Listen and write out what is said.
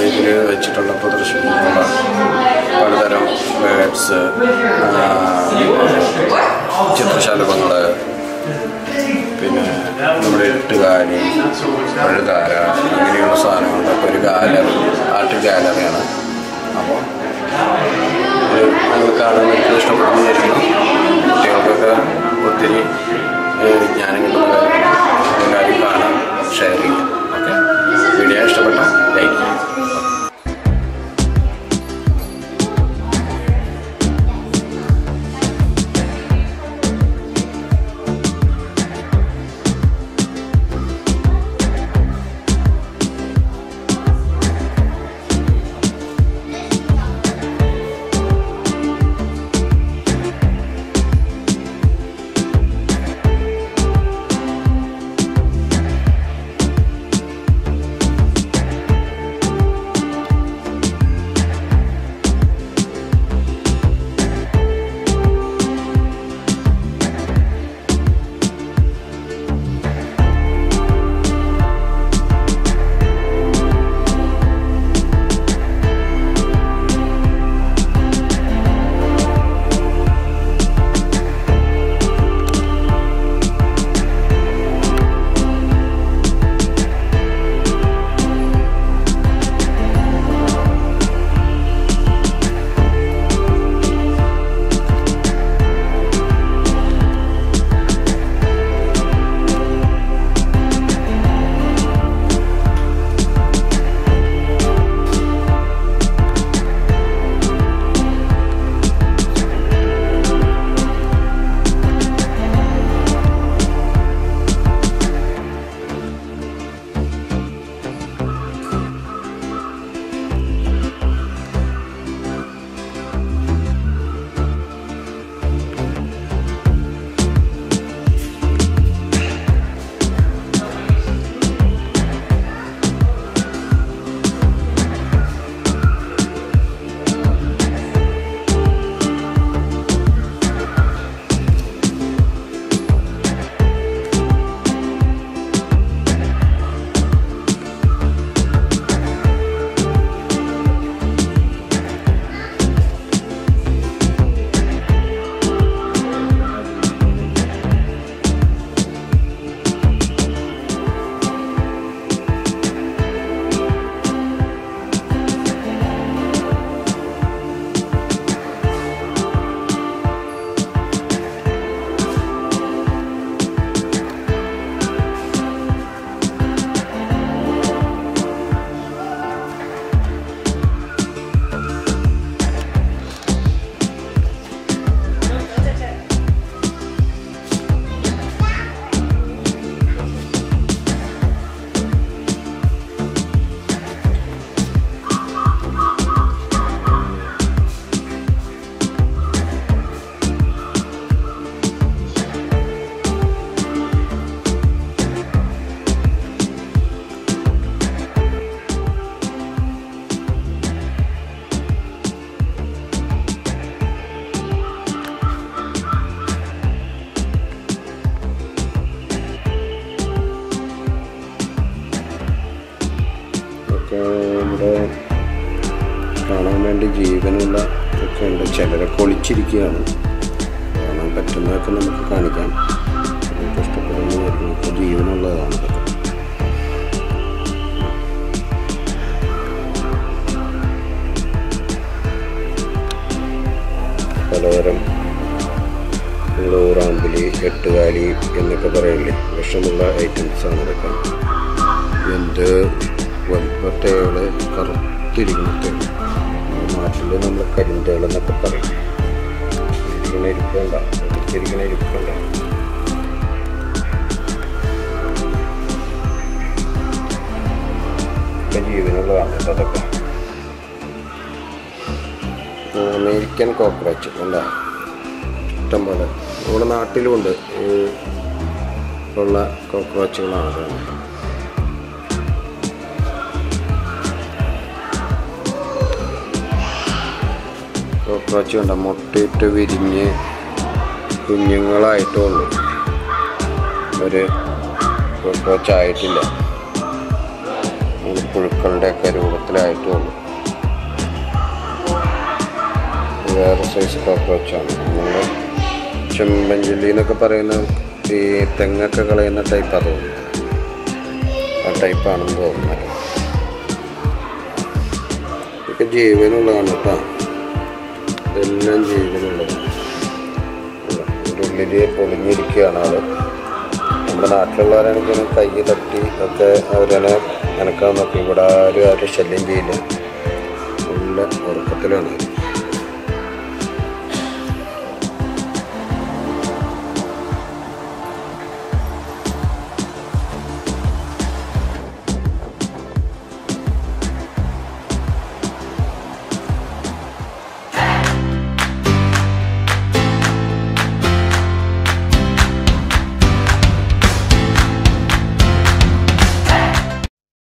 ഇതിൽ വെച്ചിട്ടുള്ള പ്രദർശിപ്പിക്കുന്ന പലതരം ബേഡ്സ്, ചിത്രശലഭങ്ങൾ, പിന്നെ നമ്മുടെ എട്ടുകാലി, പഴുതാര, അങ്ങനെയുള്ള സാധനങ്ങളുടെയൊക്കെ ഒരു ഗാലറി, ആർട്ട് ഗാലറിയാണ്. അപ്പോൾ നിങ്ങൾ കാണാൻ എനിക്ക് ഇഷ്ടപ്പെടുന്ന വിചാരിക്കുന്നു. കുട്ടികൾക്കൊക്കെ ഒത്തിരി ജ്ഞാനം കിട്ടുന്ന കാര്യമാണ്. എല്ലാവരും കാണാൻ ഷെയർ ചെയ്യാം. ഓക്കെ, വീഡിയോ ഇഷ്ടപ്പെട്ടാൽ ലൈക്ക് ചെയ്യാം. ഇവിടെ കാണാൻ വേണ്ടി ജീവനുള്ള ഒക്കെ ഉണ്ട്. ചിലരൊക്കെ ഒളിച്ചിരിക്കുകയാണ്. കാണാൻ പറ്റുന്നതൊക്കെ നമുക്ക് കാണിക്കാം. നമുക്ക് ഇഷ്ടപ്പെടുന്നതായിരിക്കും. ഇപ്പോൾ ജീവനുള്ളതാണ് ഇതൊക്കെ. പലതരം ഊറാമ്പലി, എട്ടുകാലി എന്നൊക്കെ പറയില്ലേ, വിഷമുള്ള ഐറ്റംസാണ് ഇതൊക്കെ. എന്ത് വലിപ്പത്തേള്, കറുത്തിരിക്കുന്ന തേള്, നാട്ടിൽ നമ്മൾ കരിന്തേളെന്നൊക്കെ പറയും. ഇരിക്കുന്ന ഇരിക്കണ്ട, ഇരിക്കുന്ന ഇരിക്കണ്ട. ഒക്കെ ജീവനുള്ളതാണ് അതൊക്കെ. അമേരിക്കൻ കോക്രോച്ച് അല്ല, ഇഷ്ടം പോലെ നമ്മുടെ നാട്ടിലുമുണ്ട് ഉള്ള കോക്രോച്ചുകളാണ്. കോക്രോച്ച് കണ്ട മുട്ടയിട്ട് വിരിഞ്ഞ് കുഞ്ഞുങ്ങളായിട്ടുള്ളൂ. ഒരു കോക്രോച്ച് ആയിട്ടില്ല. പുഴുക്കളുടെയൊക്കെ രൂപത്തിലായിട്ടുള്ളൂ. വേറെ സൈസ് കോക്രോച്ചാണ്. നമ്മൾ ചെമ്പഞ്ചല്ലി എന്നൊക്കെ പറയുന്ന ഈ തെങ്ങൊക്കെ കളയുന്ന ടൈപ്പാണ് തോന്നുന്നത്. ആ ടൈപ്പാണെന്ന് തോന്നുന്നത്. ഇതൊക്കെ ജീവനുള്ളതാണ് കേട്ടോ. ഇതെല്ലാം ജീവനുള്ളതാണ്. ഉള്ളിൽ ഒളിഞ്ഞിരിക്കുകയാണ് ആൾ. നമ്മുടെ നാട്ടിലുള്ളവരാണെങ്കിൽ കൈ തട്ടി ഒക്കെ അവരെ നനക്കാൻ നോക്കി. ഇവിടെ ആരും ശല്യം ചെയ്യില്ല. നല്ല ഉറക്കത്തിലാണ്.